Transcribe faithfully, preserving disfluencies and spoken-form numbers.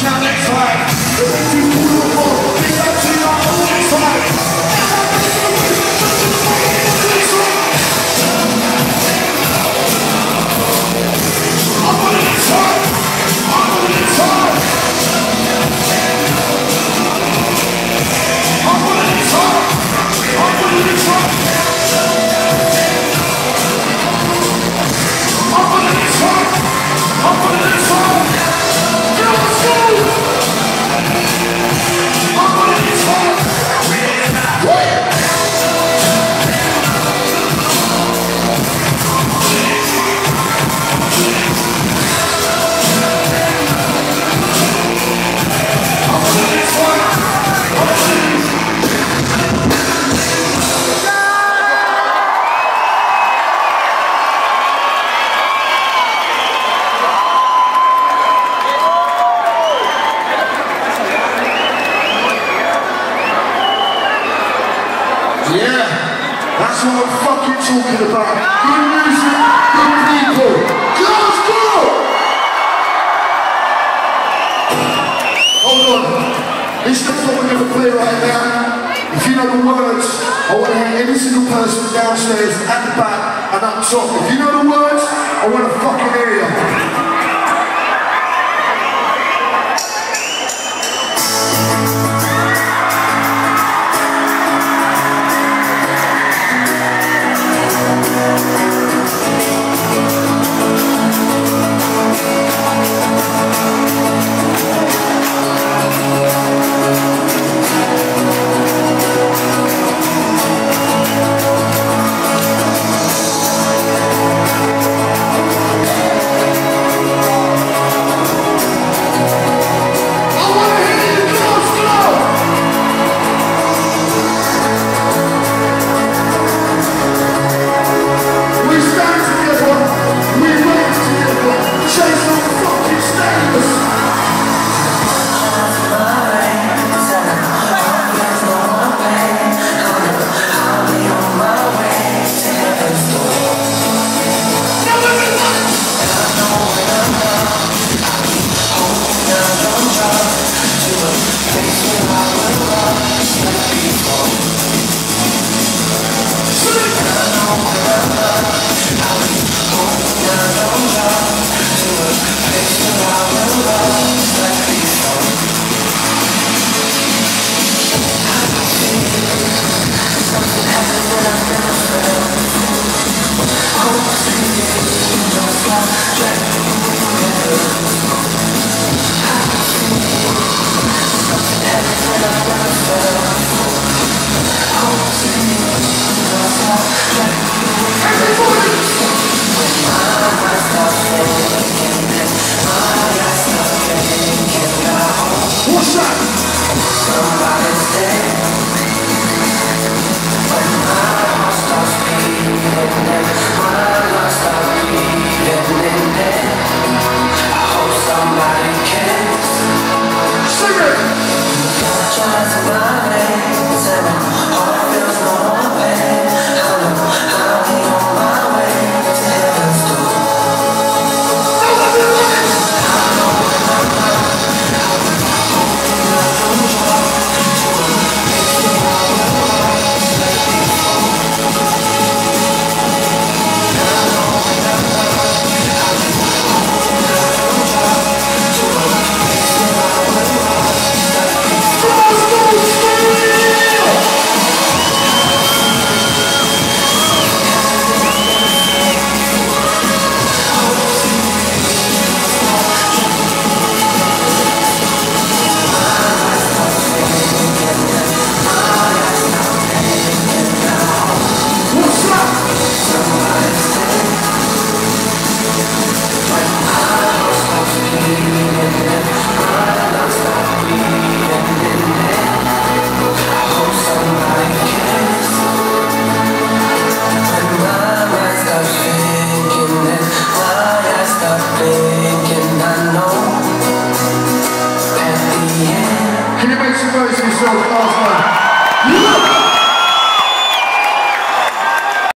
Yeah, that's what I'm fucking talking about. Good music, good people. Girls, go! Hold on. This is what we're going to play right now. If you know the words, I want to hear every single person downstairs, at the back, and up top. If you know the words, I want to fucking hear you. Can you make some noise for yourself last night?